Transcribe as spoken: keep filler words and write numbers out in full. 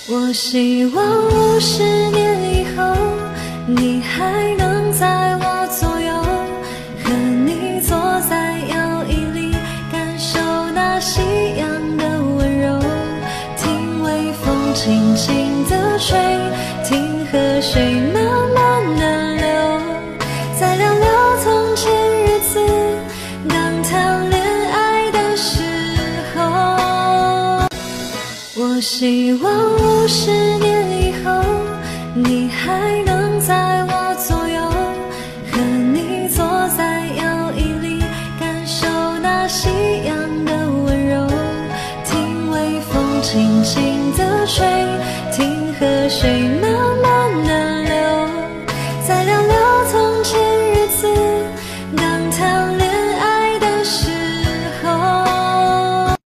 我希望五十年以后，你还能在我左右，和你坐在摇椅里，感受那夕阳的温柔，听微风轻轻地吹，听河水慢慢地流，再聊聊从前日子，刚谈恋爱的时候。我希望五十年以后，你还能在我左右，和你坐在摇椅里，感受那夕阳的温柔，听微风轻轻地吹，听河水慢慢